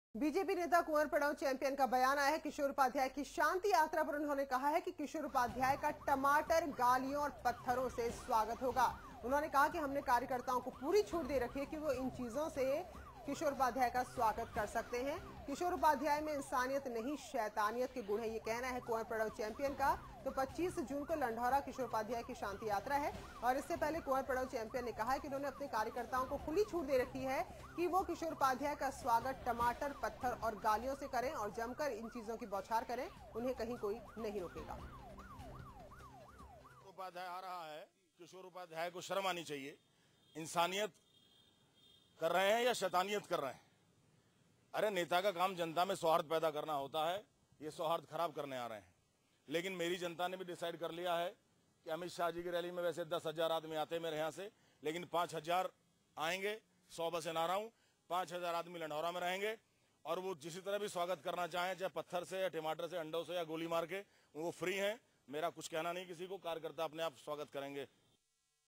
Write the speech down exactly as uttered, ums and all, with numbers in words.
BJP नेता Kunwar Pranav champion का बयान आया है। किशोर उपाध्याय की शांति यात्रा पर उन्होंने कहा है कि किशोर उपाध्याय का टमाटर, गालियों और पत्थरों से स्वागत होगा। उन्होंने कहा कि हमने कार्यकर्ताओं को पूरी छूट दे रखी है कि वो इन चीजों से किशोर उपाध्याय का स्वागत कर सकते हैं। किशोर उपाध्याय में इंसानियत नहीं शैतानियत के गुण है, ये कहना है कुंवर प्रणव चैंपियन का। तो पच्चीस जून को लंढौरा किशोर उपाध्याय की शांति यात्रा है और इससे पहले कुंवर प्रणव चैंपियन ने कहा है कि उन्होंने अपने कार्यकर्ताओं को खुली छूट दे रखी है कि वो किशोर उपाध्याय का स्वागत टमाटर, पत्थर और गालियों से करें और जमकर इन चीजों की बौछार करें। उन्हें कहीं कोई नहीं रोकेगा। उपाध्याय आ रहा है, किशोर उपाध्याय को शर्म आनी चाहिए। इंसानियत कर रहे हैं या शैतानियत कर रहे हैं? अरे नेता का काम जनता में सौहार्द पैदा करना होता है, ये सौहार्द खराब करने आ रहे हैं। लेकिन मेरी जनता ने भी डिसाइड कर लिया है कि अमित शाह जी की रैली में वैसे दस हजार आदमी आते हैं मेरे यहाँ से, लेकिन पांच हजार आएंगे। सौ बसें ना रहा हूं, पांच हजार आदमी लंढौरा में रहेंगे और वो जिसी तरह भी स्वागत करना चाहें, चाहे पत्थर से या टमाटर से, अंडों से या गोली मार के, वो फ्री हैं। मेरा कुछ कहना नहीं किसी को, कार्यकर्ता अपने आप स्वागत करेंगे।